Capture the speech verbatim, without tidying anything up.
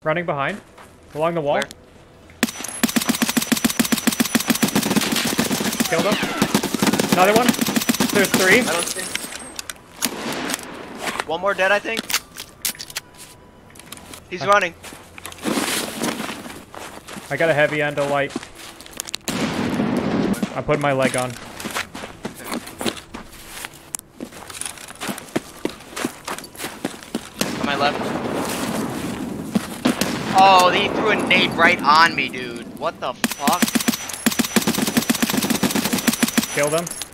Running behind. Along the wall. Where? Killed him. Another one. There's three. I don't see. One more dead, I think. He's I running. I got a heavy and a light. I'm putting my leg on. On my left. Oh, he threw a nade right on me, dude. What the fuck? Killed him.